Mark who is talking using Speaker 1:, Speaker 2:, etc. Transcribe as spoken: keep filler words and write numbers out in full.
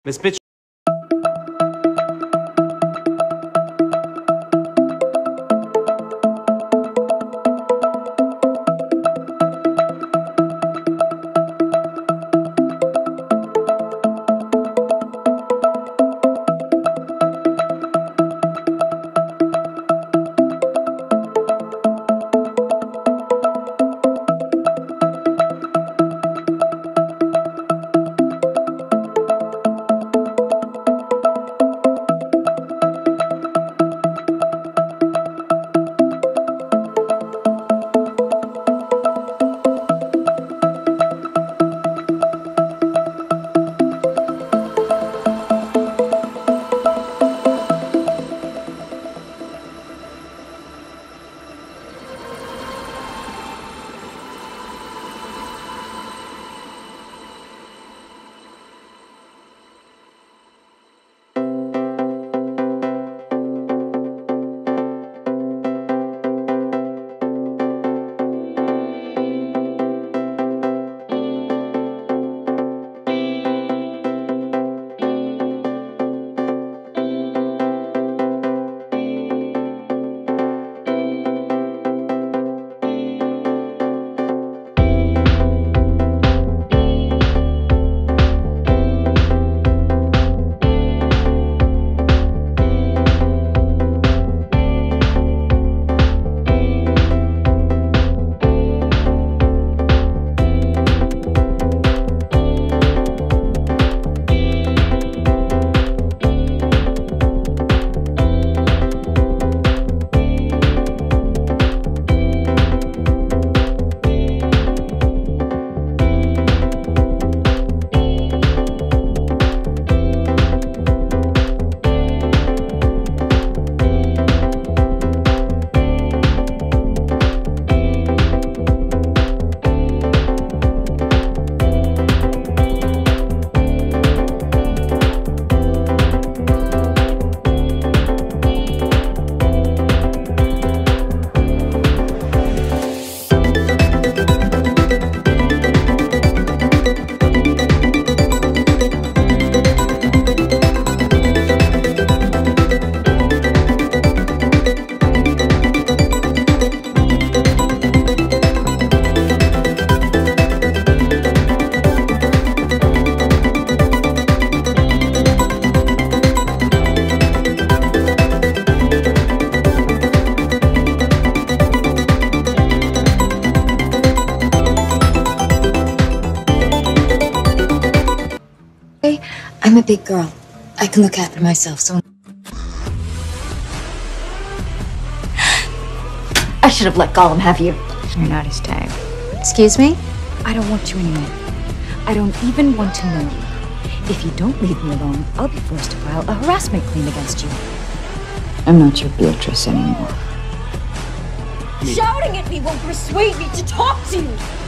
Speaker 1: Miss Bitch.
Speaker 2: I'm a big girl. I can look after myself, so... I should have let Gollum have you.
Speaker 3: You're not his type.
Speaker 2: Excuse me?
Speaker 3: I don't want you anymore. I don't even want to know you. If you don't leave me alone, I'll be forced to file a harassment claim against you. I'm not your Beatrice anymore.
Speaker 4: Shouting at me won't persuade me to talk to you!